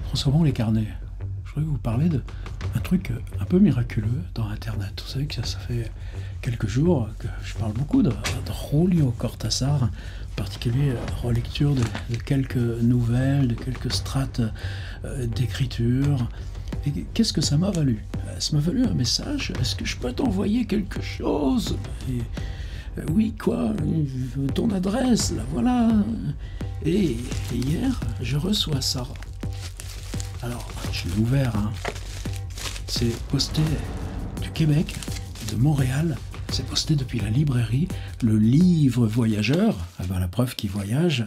Transformons les carnets. Je voudrais vous parler d'un truc un peu miraculeux dans Internet. Vous savez que ça fait quelques jours que je parle beaucoup de Julio Cortázar, en particulier relecture de quelques nouvelles, de quelques strates d'écriture. Et qu'est-ce que ça m'a valu? Ça m'a valu un message. Est-ce que je peux t'envoyer quelque chose? Et, oui, quoi? Ton adresse, la voilà. Et hier, je reçois ça. Alors, je l'ai ouvert, hein. C'est posté du Québec, de Montréal. C'est posté depuis la librairie, le livre voyageur, ah ben, la preuve qu'il voyage.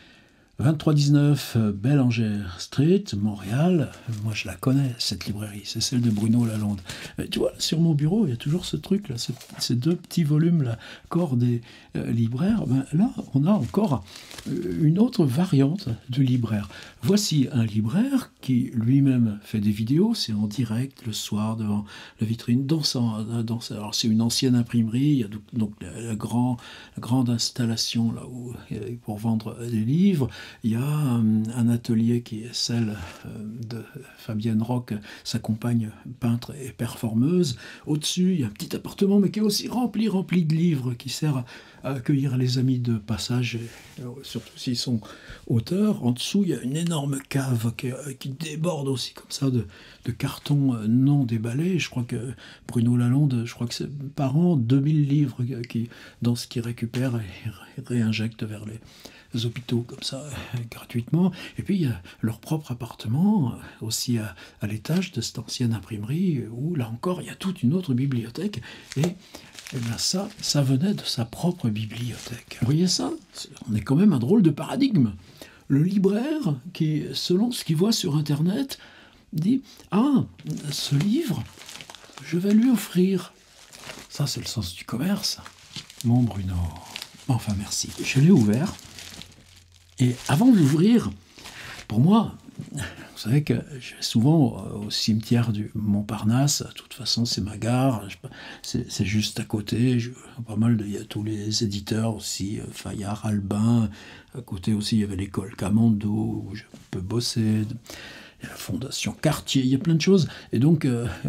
2319 Bellangère Street, Montréal. Moi, je la connais, cette librairie. C'est celle de Bruno Lalonde. Tu vois, sur mon bureau, il y a toujours ce truc-là, ces deux petits volumes-là, corps des libraires. Ben, là, on a encore une autre variante de libraire. Voici un libraire qui lui-même fait des vidéos. C'est en direct le soir devant la vitrine. Alors, c'est une ancienne imprimerie. Il y a donc la grande installation là où, pour vendre des livres. Il y a un atelier qui est celle de Fabienne Roch, sa compagne peintre et performeuse. Au-dessus, il y a un petit appartement, mais qui est aussi rempli de livres, qui sert à accueillir les amis de passage, surtout s'ils sont auteurs. En dessous, il y a une énorme cave qui déborde aussi comme ça de cartons non déballés. Je crois que Bruno Lalonde, je crois que c'est par an 2000 livres dans ce qu'il récupère et réinjecte vers les hôpitaux comme ça, gratuitement. Et puis il y a leur propre appartement aussi à l'étage de cette ancienne imprimerie où là encore il y a toute une autre bibliothèque et bien ça venait de sa propre bibliothèque. Vous voyez ça? On est quand même un drôle de paradigme. Le libraire qui, selon ce qu'il voit sur internet, dit « Ah, ce livre, je vais lui offrir. » Ça c'est le sens du commerce. Mon Bruno. Enfin merci. Je l'ai ouvert. Et avant de l'ouvrir, pour moi, vous savez que je vais souvent au cimetière du Montparnasse. De toute façon, c'est ma gare. C'est juste à côté. Il y a tous les éditeurs aussi, Fayard, Albin. À côté aussi, il y avait l'école Camando, où je peux bosser. Il y a la fondation Cartier. Il y a plein de choses. Et donc,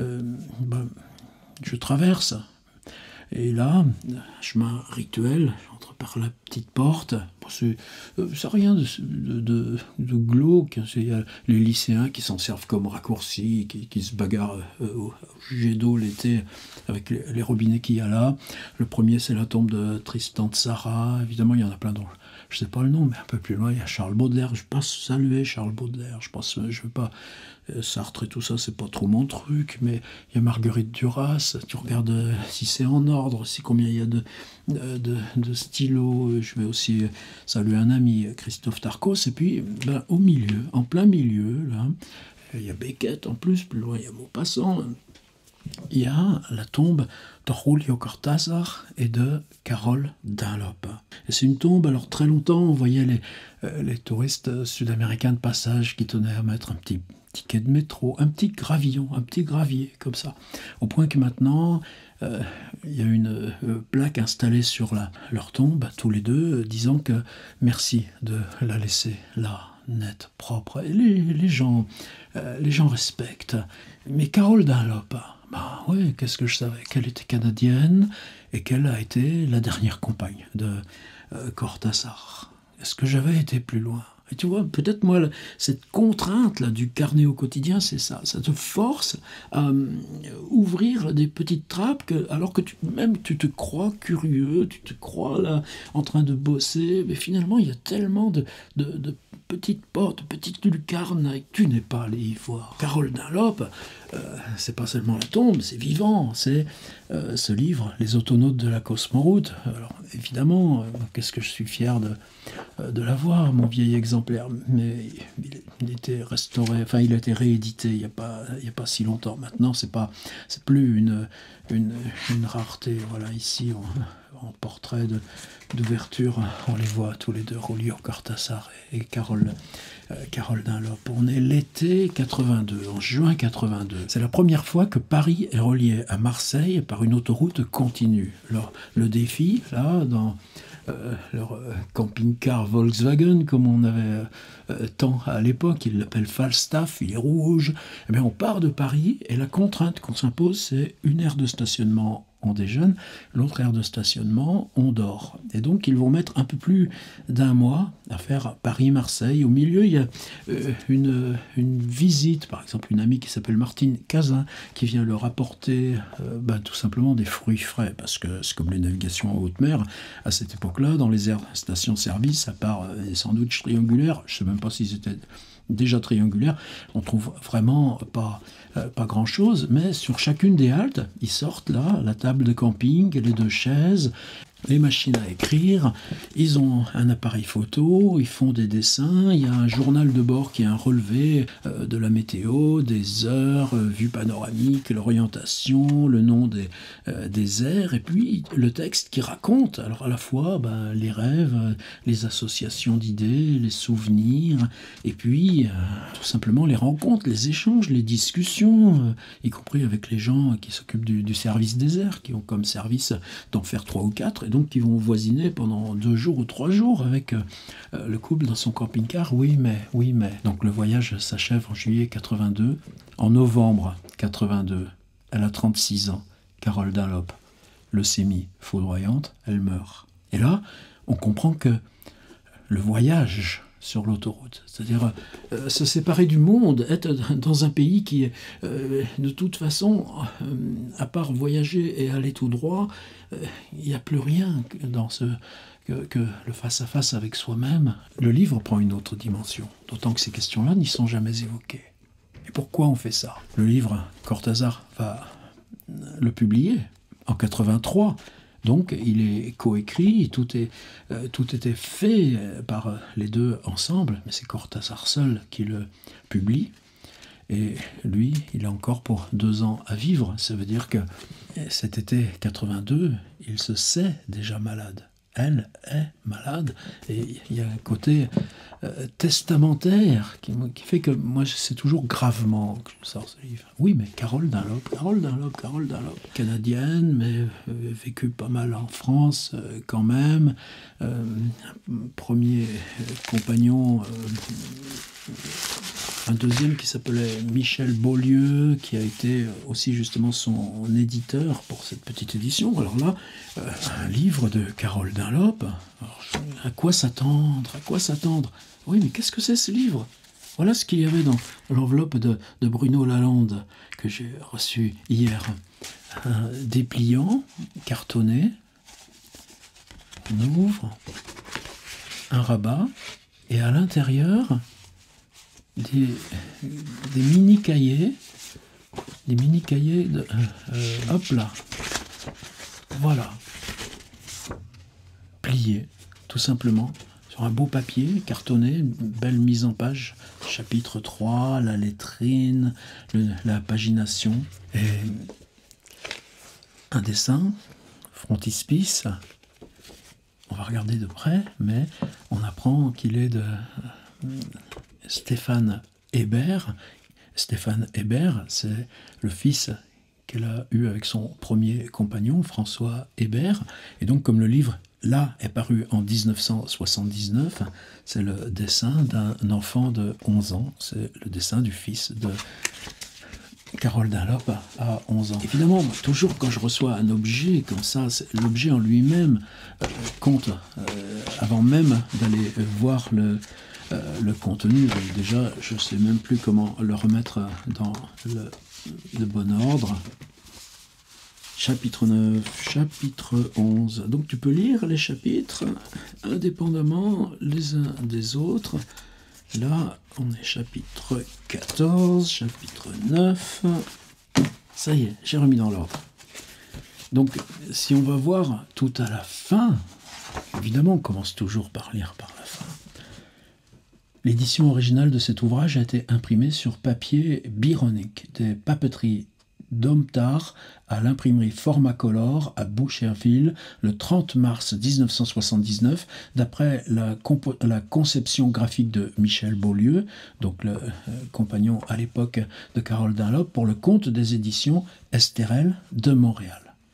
je traverse. Et là, chemin rituel, j'entre par la petite porte. C'est rien de glauque. Il y a les lycéens qui s'en servent comme raccourci, qui se bagarrent au jet d'eau l'été avec les robinets qu'il y a là. Le premier, c'est la tombe de Tristan Tzara. Évidemment, il y en a plein d'autres. Je ne sais pas le nom, mais un peu plus loin, il y a Charles Baudelaire. Je passe saluer Charles Baudelaire. Je ne veux pas... Sartre et tout ça, c'est pas trop mon truc, mais il y a Marguerite Duras. Tu regardes si c'est en ordre, si combien il y a de stylos. Je vais aussi saluer un ami, Christophe Tarcos. Et puis, au milieu, en plein milieu, là, il y a Beckett en plus, plus loin, il y a Maupassant. Il y a la tombe de Julio Cortázar et de Carole Dunlop. Et c'est une tombe, alors très longtemps, on voyait les touristes sud-américains de passage qui tenaient à mettre un petit ticket de métro, un petit gravillon, un petit gravier, comme ça. Au point que maintenant, il y a une plaque installée sur leur tombe, tous les deux, disant que merci de la laisser là, nette, propre. Et les gens respectent. Mais Carole Dunlop, bah ouais, qu'est-ce que je savais? Qu'elle était canadienne et qu'elle a été la dernière compagne de Cortázar. Est-ce que j'avais été plus loin? Et tu vois, peut-être moi, cette contrainte-là du carnet au quotidien, c'est ça. Ça te force à ouvrir des petites trappes, alors que tu te crois curieux, tu te crois là en train de bosser, mais finalement, il y a tellement de petites portes, de petites lucarnes, et tu n'es pas allé y voir. Carole Dunlop, c'est pas seulement la tombe, c'est vivant, c'est ce livre, Les autonautes de la Cosmoroute. Alors évidemment, qu'est-ce que je suis fier de l'avoir, mon vieil exemplaire, mais il était restauré, enfin il a été réédité il y a pas si longtemps. Maintenant, c'est plus une rareté. Voilà, ici en portrait d'ouverture, on les voit tous les deux, Julio Cortázar et Carole Dunlop. On est l'été 82, en juin 82. C'est la première fois que Paris est relié à Marseille par une autoroute continue. Alors, le défi, là, leur camping-car Volkswagen, comme on avait tant à l'époque. Ils l'appellent Falstaff, il est rouge. Eh bien, on part de Paris et la contrainte qu'on s'impose, c'est une aire de stationnement, on déjeune, l'autre aire de stationnement, on dort. Et donc, ils vont mettre un peu plus d'un mois à faire Paris-Marseille. Au milieu, il y a une visite, par exemple, une amie qui s'appelle Martine Cazin, qui vient leur apporter tout simplement des fruits frais, parce que c'est comme les navigations en haute mer. À cette époque-là, dans les aires stations-service, à part des sandwichs triangulaires, je ne sais même pas s'ils étaient déjà triangulaires, on trouve vraiment pas grand-chose, mais sur chacune des haltes, ils sortent là, la table de camping, les 2 chaises, les machines à écrire, ils ont un appareil photo, ils font des dessins, il y a un journal de bord qui est un relevé de la météo, des heures, vue panoramique, l'orientation, le nom des aires, et puis le texte qui raconte, alors à la fois les rêves, les associations d'idées, les souvenirs, et puis tout simplement les rencontres, les échanges, les discussions, y compris avec les gens qui s'occupent du service des airs, qui ont comme service d'en faire 3 ou 4, donc qui vont voisiner pendant 2 jours ou 3 jours avec le couple dans son camping-car. Oui, mais. Donc le voyage s'achève en juillet 82. En novembre 82, elle a 36 ans. Carole Dunlop, leucémie foudroyante, elle meurt. Et là, on comprend que le voyage sur l'autoroute, c'est-à-dire se séparer du monde, être dans un pays qui est de toute façon, à part voyager et aller tout droit, il n'y a plus rien dans que le face-à-face avec soi-même. Le livre prend une autre dimension, d'autant que ces questions-là n'y sont jamais évoquées. Et pourquoi on fait ça? Le livre, Cortázar va le publier en 83. Donc, il est coécrit, tout était fait par les deux ensemble, mais c'est Cortázar seul qui le publie. Et lui, il a encore pour 2 ans à vivre. Ça veut dire que cet été 82, il se sait déjà malade. Elle est malade. Et il y a un côté testamentaire qui fait que moi, c'est toujours gravement que je sors ce livre. Oui, mais Carole Dunlop, canadienne, mais vécue pas mal en France quand même. Premier compagnon... un deuxième qui s'appelait Michel Beaulieu, qui a été aussi justement son éditeur pour cette petite édition. Alors là, un livre de Carole Dunlop. Alors, à quoi s'attendre? Oui, mais qu'est-ce que c'est ce livre? Voilà ce qu'il y avait dans l'enveloppe de Bruno Lalande que j'ai reçu hier. Un dépliant cartonné, on ouvre, un rabat, et à l'intérieur... des mini-cahiers, hop là, voilà, pliés, tout simplement, sur un beau papier, cartonné, une belle mise en page, chapitre 3, la lettrine, la pagination, et un dessin, frontispice, on va regarder de près, mais on apprend qu'il est de... Stéphane Hébert. Stéphane Hébert, c'est le fils qu'elle a eu avec son premier compagnon, François Hébert. Et donc, comme le livre, là, est paru en 1979, c'est le dessin d'un enfant de 11 ans. C'est le dessin du fils de Carole Dunlop à 11 ans. Évidemment, toujours quand je reçois un objet comme ça, l'objet en lui-même compte avant même d'aller voir le contenu. Déjà, je ne sais même plus comment le remettre dans le bon ordre. Chapitre 9, chapitre 11. Donc tu peux lire les chapitres indépendamment les uns des autres. Là, on est chapitre 14, chapitre 9. Ça y est, j'ai remis dans l'ordre. Donc, si on va voir tout à la fin, évidemment, on commence toujours par lire par la fin. L'édition originale de cet ouvrage a été imprimée sur papier Byronique, des papeteries Domtar à l'imprimerie Formacolor à Boucherville le 30 mars 1979, d'après la conception graphique de Michel Beaulieu, donc le compagnon à l'époque de Carole Dunlop, pour le compte des éditions Esterel de Montréal.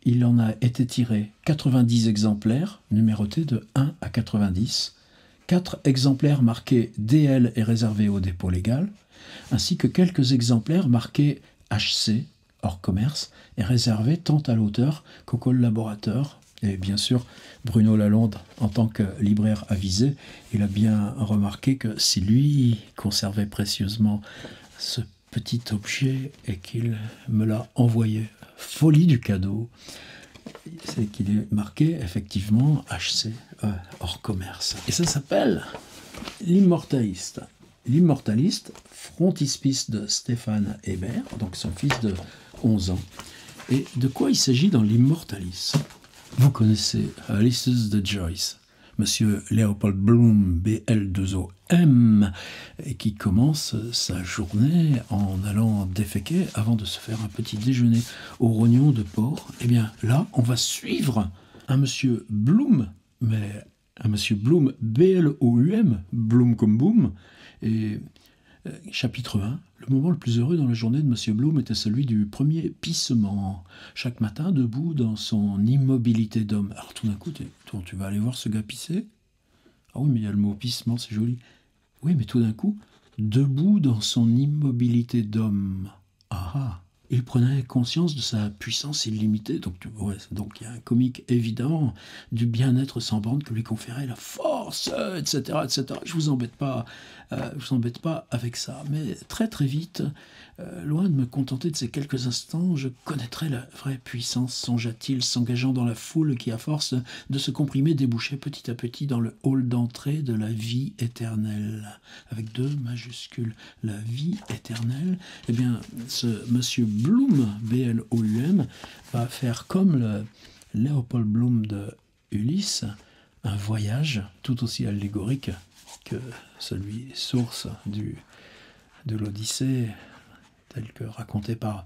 il en a été tiré 90 exemplaires, numérotés de 1 à 90, 4 exemplaires marqués DL et réservés au dépôt légal, ainsi que quelques exemplaires marqués HC, hors commerce, et réservés tant à l'auteur qu'aux collaborateurs. Et bien sûr, Bruno Lalonde, en tant que libraire avisé, il a bien remarqué que si lui conservait précieusement ce petit objet et qu'il me l'a envoyé, folie du cadeau, c'est qu'il est marqué effectivement HC, hors commerce. Et ça s'appelle L'Immortaliste. L'Immortaliste, frontispice de Stéphane Hébert, donc son fils de 11 ans. Et de quoi il s'agit dans L'Immortaliste? Vous connaissez Ulysses de Joyce, Monsieur Léopold Bloom, BL2OM, et qui commence sa journée en allant déféquer avant de se faire un petit déjeuner au rognon de porc. Eh bien là, on va suivre un Monsieur Bloom, mais un Monsieur Bloom, BLOUM, Bloom comme boom, et chapitre 1, le moment le plus heureux dans la journée de Monsieur Bloom était celui du premier pissement. Chaque matin, debout dans son immobilité d'homme. Alors tout d'un coup, tu vas aller voir ce gars pisser? Ah oui, mais il y a le mot pissement, c'est joli. Oui, mais tout d'un coup, debout dans son immobilité d'homme. Ah ah, il prenait conscience de sa puissance illimitée. Donc il y a un comique, évidemment, du bien-être sans borne que lui conférait la force, etc., etc. Je vous embête pas avec ça. Mais très très vite, loin de me contenter de ces quelques instants, je connaîtrai la vraie puissance, songea-t-il, s'engageant dans la foule qui, à force de se comprimer, débouchait petit à petit dans le hall d'entrée de la vie éternelle. Avec 2 majuscules. La vie éternelle, eh bien, ce Monsieur Bloom, B-L-O-U-M, va faire comme le Léopold Bloom de Ulysse, un voyage tout aussi allégorique que celui source de l'Odyssée, tel que raconté par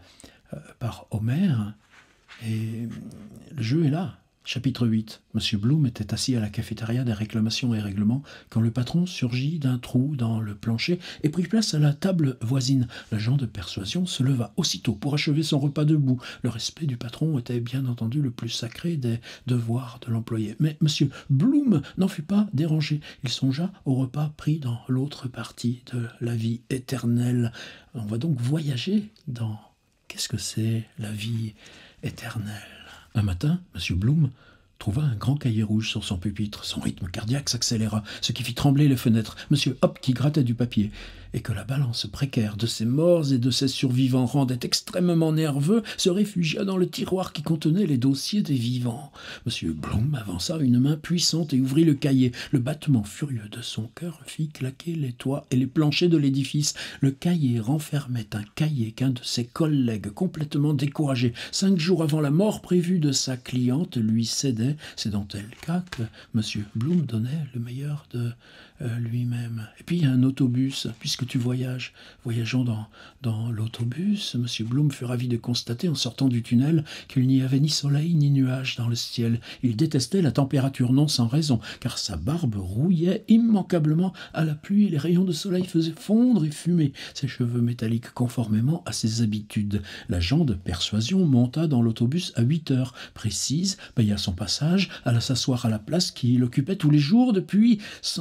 Homère. Et le jeu est là. Chapitre 8. Monsieur Bloom était assis à la cafétéria des réclamations et règlements quand le patron surgit d'un trou dans le plancher et prit place à la table voisine. L'agent de persuasion se leva aussitôt pour achever son repas debout. Le respect du patron était bien entendu le plus sacré des devoirs de l'employé. Mais Monsieur Bloom n'en fut pas dérangé. Il songea au repas pris dans l'autre partie de la vie éternelle. On va donc voyager dans... Qu'est-ce que c'est la vie éternelle? Un matin, M. Bloom trouva un grand cahier rouge sur son pupitre. Son rythme cardiaque s'accéléra, ce qui fit trembler les fenêtres. M. Hop, qui grattait du papier, et que la balance précaire de ses morts et de ses survivants rendait extrêmement nerveux, se réfugia dans le tiroir qui contenait les dossiers des vivants. M. Bloom avança une main puissante et ouvrit le cahier. Le battement furieux de son cœur fit claquer les toits et les planchers de l'édifice. Le cahier renfermait un cahier qu'un de ses collègues, complètement découragé, 5 jours avant la mort prévue de sa cliente, lui cédait. C'est dans tel cas que M. Bloom donnait le meilleur de lui-même. Et puis il y a un autobus, puisque tu voyages. Voyageons dans l'autobus, M. Bloom fut ravi de constater en sortant du tunnel qu'il n'y avait ni soleil ni nuages dans le ciel. Il détestait la température, non sans raison, car sa barbe rouillait immanquablement à la pluie, les rayons de soleil faisaient fondre et fumer ses cheveux métalliques conformément à ses habitudes. L'agent de persuasion monta dans l'autobus à 8 heures précises, paya son passage, alla s'asseoir à la place qu'il occupait tous les jours depuis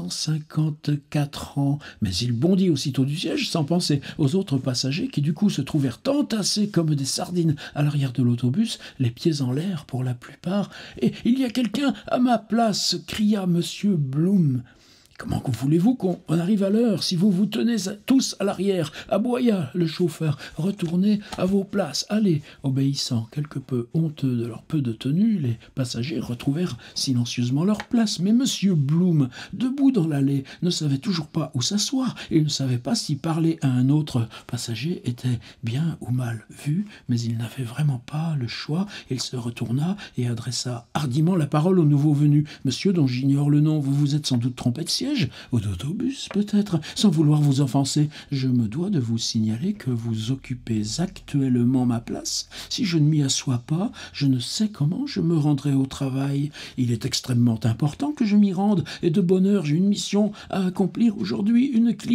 154 ans, mais il bondit aussitôt du siège sans penser aux autres passagers qui du coup se trouvèrent entassés comme des sardines à l'arrière de l'autobus, les pieds en l'air pour la plupart. « Et il y a quelqu'un à ma place !» cria M. Bloom. Comment voulez-vous qu'on arrive à l'heure si vous vous tenez tous à l'arrière? Aboya le chauffeur. Retournez à vos places. Allez. Obéissant quelque peu honteux de leur peu de tenue, les passagers retrouvèrent silencieusement leur place. Mais M. Bloom, debout dans l'allée, ne savait toujours pas où s'asseoir et ne savait pas si parler à un autre passager était bien ou mal vu, mais il n'avait vraiment pas le choix. Il se retourna et adressa hardiment la parole au nouveau venu. « Monsieur, dont j'ignore le nom, vous vous êtes sans doute trompé de siège ? Ou d'autobus, peut-être, sans vouloir vous offenser. Je me dois de vous signaler que vous occupez actuellement ma place. Si je ne m'y assois pas, je ne sais comment je me rendrai au travail. Il est extrêmement important que je m'y rende, et de bonne heure, j'ai une mission à accomplir aujourd'hui. Une cliente. »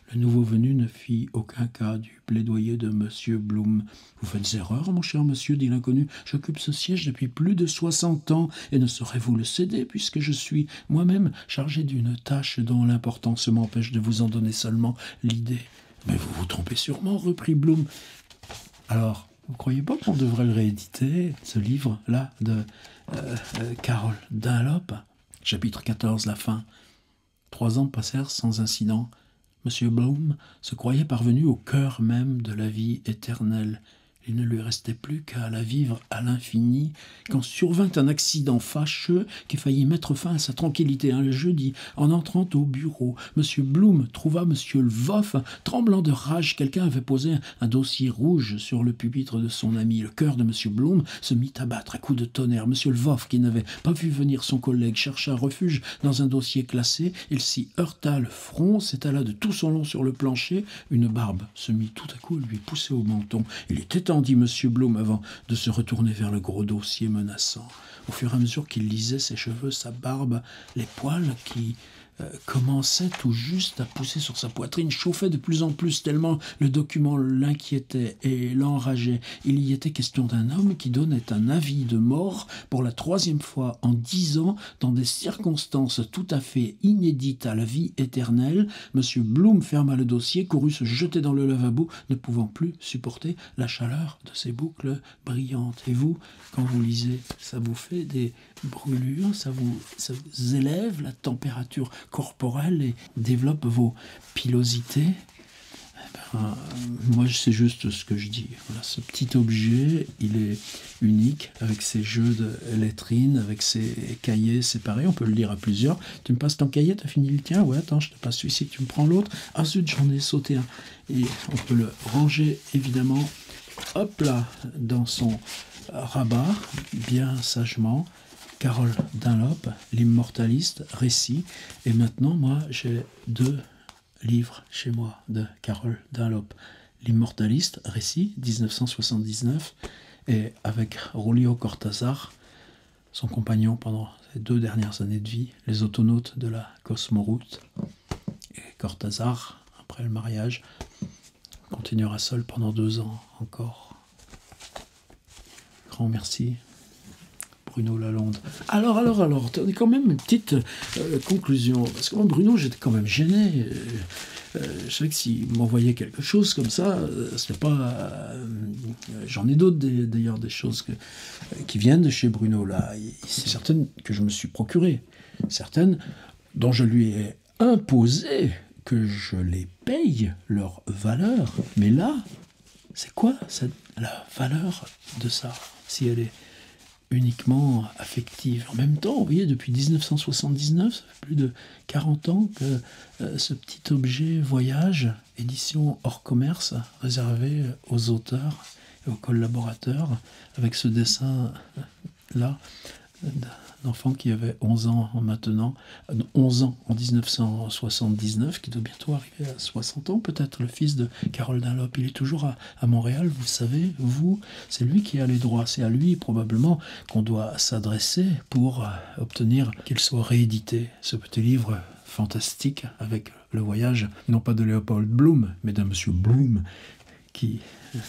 Le nouveau venu ne fit aucun cas du plaidoyer de Monsieur Blum. « Vous faites erreur, mon cher monsieur, dit l'inconnu. J'occupe ce siège depuis plus de 60 ans et ne saurais vous le céder puisque je suis moi-même chargé d'une tâche dont l'importance m'empêche de vous en donner seulement l'idée. »« Mais vous vous trompez sûrement, reprit Blum. Alors, vous ne croyez pas qu'on devrait le rééditer, ce livre-là de Carol Dunlop, chapitre 14, la fin. 3 ans passèrent sans incident. Monsieur Blum se croyait parvenu au cœur même de la vie éternelle. Il ne lui restait plus qu'à la vivre à l'infini, quand survint un accident fâcheux qui faillit mettre fin à sa tranquillité. Un jeudi, en entrant au bureau, Monsieur Blum trouva Monsieur Lvoff tremblant de rage. Quelqu'un avait posé un dossier rouge sur le pupitre de son ami. Le cœur de Monsieur Blum se mit à battre à coups de tonnerre. Monsieur Lvoff, qui n'avait pas vu venir son collègue, chercha refuge dans un dossier classé. Il s'y heurta le front, s'étala de tout son long sur le plancher. Une barbe se mit tout à coup à lui pousser au menton. Il était dit Monsieur Blum avant de se retourner vers le gros dossier menaçant. Au fur et à mesure qu'il lisait, ses cheveux, sa barbe, les poils qui commençaient tout juste à pousser sur sa poitrine chauffaient de plus en plus tellement le document l'inquiétait et l'enrageait. Il y était question d'un homme qui donnait un avis de mort pour la 3e fois en 10 ans dans des circonstances tout à fait inédites à la vie éternelle. Monsieur Blum ferma le dossier, courut se jeter dans le lavabo, ne pouvant plus supporter la chaleur de ses boucles brillantes. Et vous, quand vous lisez, ça vous fait des brûlures, ça vous élève la température corporelle et développe vos pilosités. Moi, c'est juste ce que je dis. Voilà, ce petit objet, il est unique, avec ses jeux de lettrines, avec ses cahiers séparés. On peut le lire à plusieurs. Tu me passes ton cahier, t'as fini le tien? Ouais, attends, je te passe celui-ci, tu me prends l'autre. Ah zut, j'en ai sauté un. Et on peut le ranger, évidemment, hop là, dans son rabat, bien sagement. Carol Dunlop, l'immortaliste, récit. Et maintenant, moi, j'ai 2 livres chez moi de Carol Dunlop. L'immortaliste, récit, 1979, et avec Julio Cortázar, son compagnon pendant ses 2 dernières années de vie, les autonautes de la Cosmoroute. Et Cortázar, après le mariage, continuera seul pendant 2 ans encore. Grand merci. Bruno Lalonde. Alors, on est quand même une petite conclusion. Parce que moi, Bruno, j'étais quand même gêné. Je savais que s'il m'envoyait quelque chose comme ça, c'était pas... j'en ai d'autres, d'ailleurs, des choses qui viennent de chez Bruno, là. C'est certaines que je me suis procurées. Certaines dont je lui ai imposé que je les paye leur valeur. Mais là, c'est quoi la valeur de ça, si elle est uniquement affective. En même temps, vous voyez, depuis 1979, ça fait plus de 40 ans que ce petit objet voyage, édition hors commerce, réservé aux auteurs et aux collaborateurs, avec ce dessin-là, d'enfant qui avait 11 ans maintenant, 11 ans en 1979, qui doit bientôt arriver à 60 ans, peut-être, le fils de Carol Dunlop. Il est toujours à Montréal, vous savez, c'est lui qui a les droits, c'est à lui probablement qu'on doit s'adresser pour obtenir qu'il soit réédité, ce petit livre fantastique avec le voyage, non pas de Léopold Bloom, mais d'un monsieur Bloom, qui,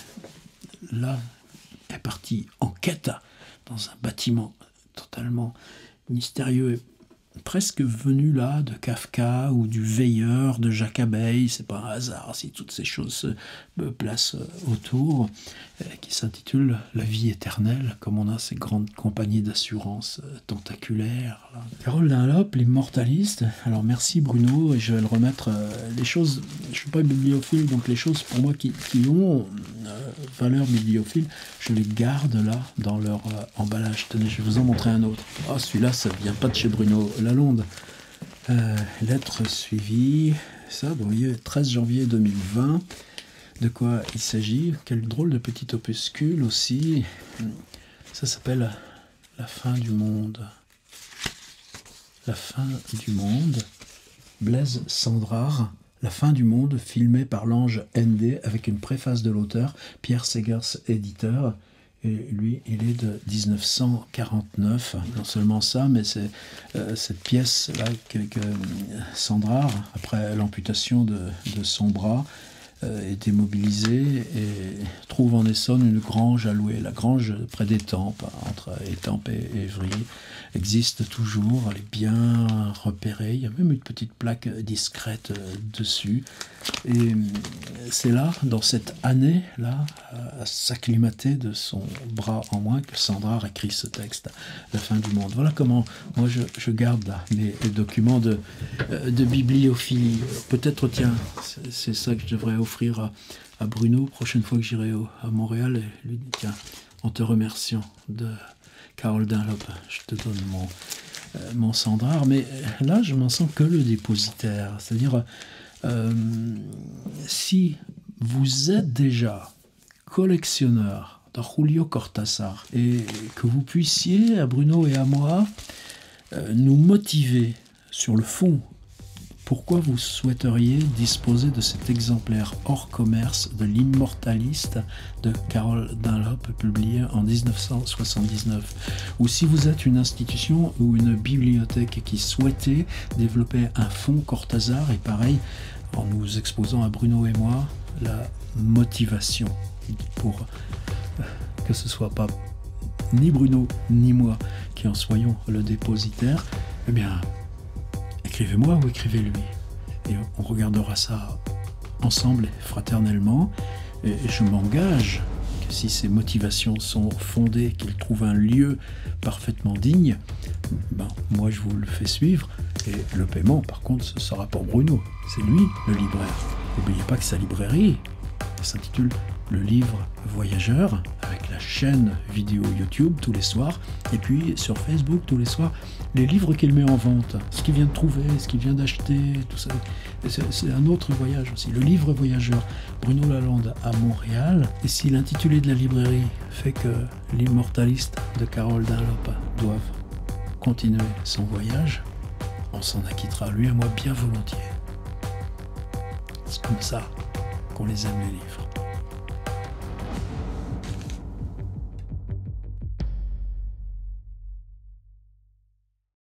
là, est parti en quête dans un bâtiment totalement mystérieux, presque venu là de Kafka ou du Veilleur de Jacques Abeille. C'est pas un hasard si toutes ces choses se placent autour, qui s'intitule La vie éternelle, comme on a ces grandes compagnies d'assurance tentaculaires. Là. Carol Dunlop, l'immortaliste. Alors merci Bruno, et je vais le remettre les choses. Je suis pas bibliophile, donc les choses pour moi qui ont valeur bibliophile, je les garde là dans leur emballage. Tenez, je vais vous en montrer un autre. Ah, celui-là, ça vient pas de chez Bruno Lalonde. Lettre suivie, ça, vous voyez, 13 janvier 2020. De quoi il s'agit? Quel drôle de petit opuscule aussi. Ça s'appelle La fin du monde. La fin du monde. Blaise Sandrard. La fin du monde, filmé par l'Ange ND, avec une préface de l'auteur, Pierre Segers, éditeur. Et lui, il est de 1949. Non seulement ça, mais c'est cette pièce-là que Sandra, après l'amputation de son bras, est démobilisée et trouve en Essonne une grange à louer. La grange près d'Étampes, entre Étampes et Évry, existe toujours. Elle est bien repérée. Il y a même une petite plaque discrète dessus. Et c'est là, dans cette année-là, à s'acclimater de son bras en moins, que Sandra a écrit ce texte, La fin du monde. Voilà comment moi je garde là, les documents de bibliophilie. Peut-être, tiens, c'est ça que je devrais offrir à Bruno, prochaine fois que j'irai à Montréal, et lui dire, tiens, en te remerciant de Carole Dunlop, je te donne mon Sandrard. Mais là, je m'en sens que le dépositaire. C'est-à-dire, si vous êtes déjà collectionneur de Julio Cortázar et que vous puissiez, à Bruno et à moi, nous motiver sur le fond, pourquoi vous souhaiteriez disposer de cet exemplaire hors commerce de l'Immortaliste de Carole Dunlop, publié en 1979. Ou si vous êtes une institution ou une bibliothèque qui souhaitait développer un fonds Cortázar, et pareil, en nous exposant à Bruno et moi, la motivation pour que ce soit pas ni Bruno ni moi qui en soyons le dépositaire, eh bien, écrivez-moi ou écrivez-lui. Et on regardera ça ensemble, fraternellement. Et je m'engage que si ces motivations sont fondées, qu'il trouve un lieu parfaitement digne, ben, moi je vous le fais suivre. Et le paiement, par contre, ce sera pour Bruno. C'est lui, le libraire. N'oubliez pas que sa librairie s'intitule Le Livre Voyageur, avec la chaîne vidéo YouTube tous les soirs, et puis sur Facebook tous les soirs, les livres qu'il met en vente, ce qu'il vient de trouver, ce qu'il vient d'acheter, tout ça. C'est un autre voyage aussi. Le Livre Voyageur, Bruno Lalande à Montréal. Et si l'intitulé de la librairie fait que l'Immortaliste de Carole Dunlop doive continuer son voyage, on s'en acquittera, lui et moi, bien volontiers. C'est comme ça qu'on les aime, les livres.